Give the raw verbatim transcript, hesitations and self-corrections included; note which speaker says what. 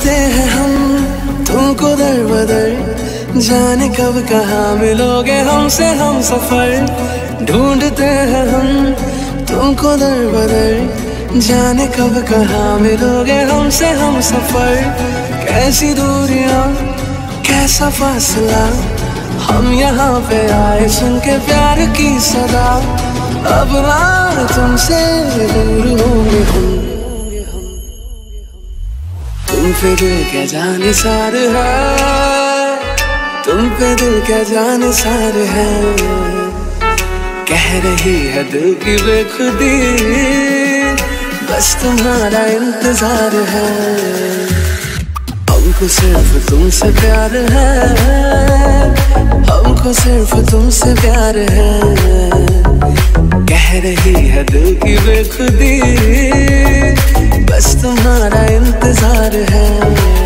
Speaker 1: ढूंढते हैं हम तुमको दर बदर, जाने कब कहाँ मिलोगे हमसे हम सफर। ढूंढते हैं हम तुमको दर बदर, जाने कब कहाँ मिलोगे हमसे हम सफर। कैसी दूरियां कैसा फासला, हम यहाँ पे आए सुन के प्यार की सदा। अब ना तुमसे दूर होंगे हम, तुम पे दिल क्या जाने सार है, तुम पे दिल क्या जाने सार है। कह रही है दिल की बेखुदी, बस तुम्हारा इंतजार है। हमको सिर्फ तुमसे प्यार है, हमको सिर्फ तुमसे प्यार है। कह रही है दिल की बेखुदी, बस तुम्हारा इंतजार है।